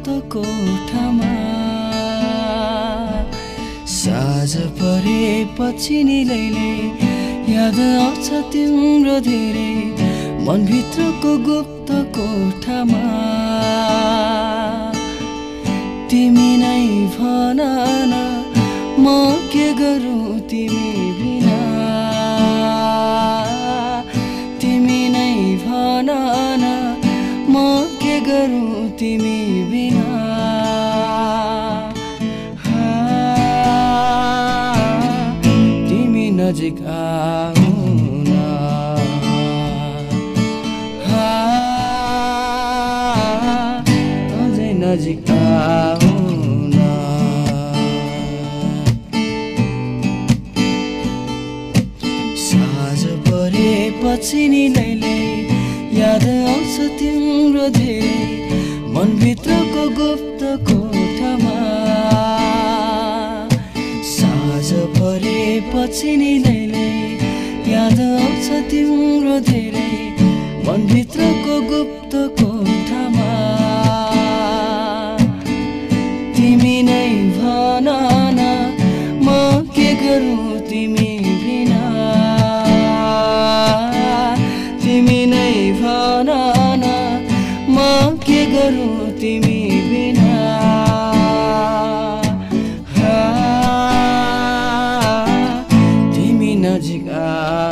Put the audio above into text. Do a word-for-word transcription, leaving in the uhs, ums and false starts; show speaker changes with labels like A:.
A: कोठामा साँझ परेपछि नि लैले याद आउँछ तिम्रो धेरै मनभित्रको गुप्त कोठामा तिमी नै भन न म के गरौँ तिमी बिना तिमी नै भन न म के गरौँ तिमी बिना तिमी नजिक आऊ न अझै नजिक आऊ न साँझ परेपछि नि लैले याद आउँछ तिम्रो धेरै मनभित्रको गुप्त कोठामा साँझ परेपछि नि लैले याद आउँछ तिम्रो धेरै मनभित्रको गुप्त कोठामा तिमी नै भन न म के गरौँ तिमी बिना तिमी नै भन न म के गरौँ तिमी बिना तिमी नजिक आ